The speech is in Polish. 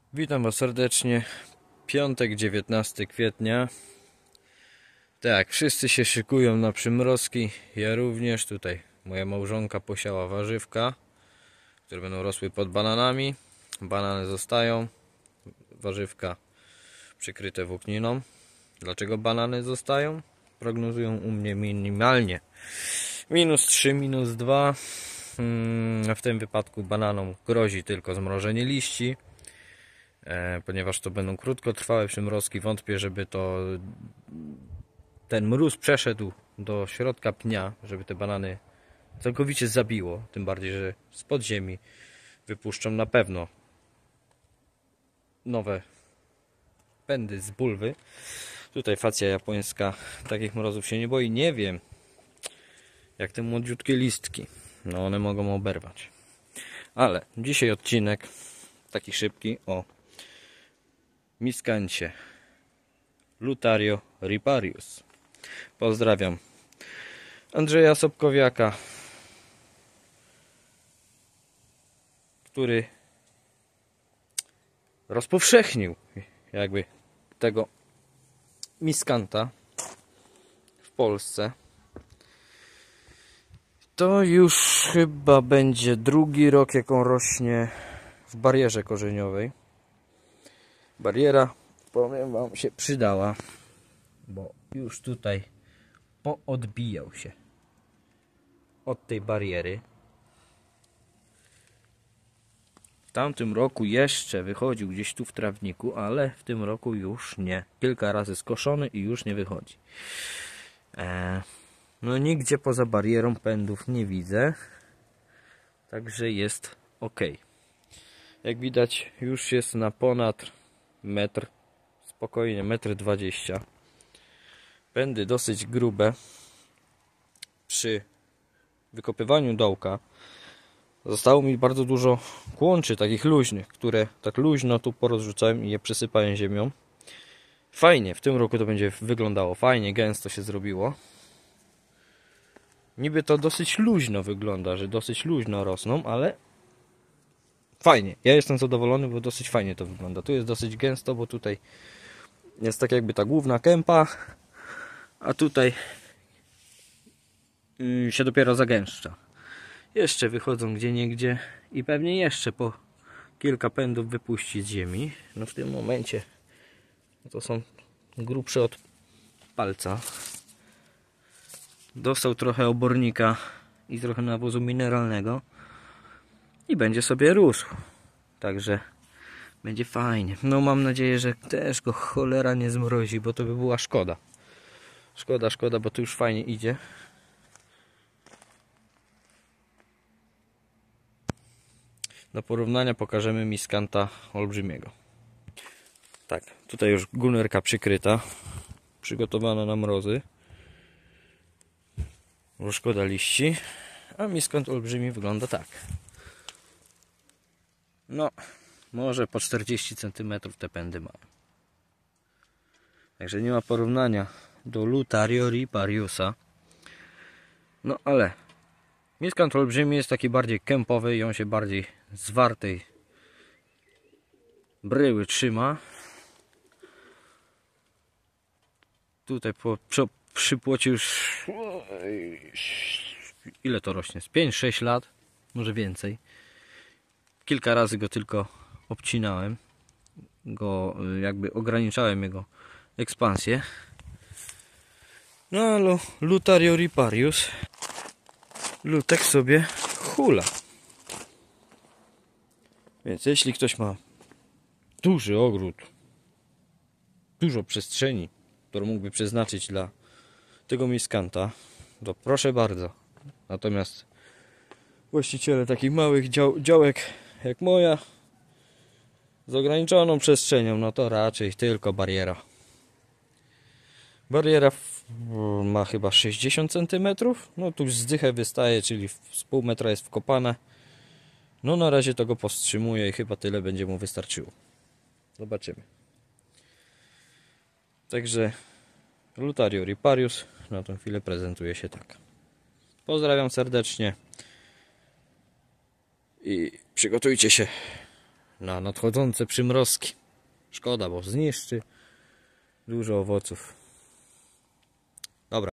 Witam Was serdecznie. Piątek, 19 kwietnia. Tak, wszyscy się szykują na przymrozki. Ja również. Tutaj moja małżonka posiała warzywka, które będą rosły pod bananami. Banany zostają. Warzywka przykryte włókniną. Dlaczego banany zostają? Prognozują u mnie minimalnie -3, -2. W tym wypadku bananom grozi tylko zmrożenie liści, ponieważ to będą krótkotrwałe przymrozki. Wątpię, żeby ten mróz przeszedł do środka pnia, żeby te banany całkowicie zabiło. Tym bardziej, że z podziemi wypuszczą na pewno nowe pędy z bulwy. Tutaj facja japońska takich mrozów się nie boi. Nie wiem, jak te młodziutkie listki. No one mogą oberwać. Ale dzisiaj odcinek taki szybki o miskancie Lutario riparius. Pozdrawiam Andrzeja Sobkowiaka, który rozpowszechnił jakby tego miskanta w Polsce. To już chyba będzie drugi rok, jak on rośnie w barierze korzeniowej. Bariera, powiem Wam, się przydała, bo już tutaj poodbijał się od tej bariery. W tamtym roku jeszcze wychodził gdzieś tu w trawniku, ale w tym roku już nie. Kilka razy skoszony i już nie wychodzi. No nigdzie poza barierą pędów nie widzę. Także jest ok. Jak widać, już jest na ponad metr. Spokojnie, 1,20 m. Pędy dosyć grube. Przy wykopywaniu dołka zostało mi bardzo dużo kłączy takich luźnych, które tak luźno tu porozrzucałem i je przysypałem ziemią. Fajnie, w tym roku to będzie wyglądało fajnie, gęsto się zrobiło. Niby to dosyć luźno wygląda, że dosyć luźno rosną, ale fajnie. Ja jestem zadowolony, bo dosyć fajnie to wygląda. Tu jest dosyć gęsto, bo tutaj jest tak jakby ta główna kępa, a tutaj się dopiero zagęszcza. Jeszcze wychodzą gdzieniegdzie i pewnie jeszcze po kilka pędów wypuści z ziemi. No w tym momencie to są grubsze od palca. Dostał trochę obornika i trochę nawozu mineralnego i będzie sobie rósł. Także będzie fajnie. No mam nadzieję, że też go cholera nie zmrozi, bo to by była szkoda. Szkoda, bo to już fajnie idzie. Do porównania pokażemy miskanta olbrzymiego. Tak, tutaj już gunerka przykryta, przygotowana na mrozy. Bo szkoda liści. A miskant olbrzymi wygląda tak. No, może po 40 cm te pędy mają. Także nie ma porównania do Lutario ripariusa. No ale miskant olbrzymi jest taki bardziej kępowy i on się bardziej zwartej bryły trzyma. Tutaj przy płocie już ile to rośnie? Z 5-6 lat, może więcej. Kilka razy go tylko obcinałem, jakby ograniczałem jego ekspansję. No ale Lutario riparius, lutek sobie hula. Więc jeśli ktoś ma duży ogród, dużo przestrzeni, którą mógłby przeznaczyć dla tego miskanta, to proszę bardzo. Natomiast właściciele takich małych działek jak moja, z ograniczoną przestrzenią, no to raczej tylko bariera. Bariera ma chyba 60 cm. No tu już zdychę wystaje, czyli z pół metra jest wkopane. No na razie to go powstrzymuje i chyba tyle będzie mu wystarczyło. Zobaczymy. Także Lutario riparius na tą chwilę prezentuje się tak. Pozdrawiam serdecznie i przygotujcie się na nadchodzące przymrozki. Szkoda, bo zniszczy dużo owoców. Dobra.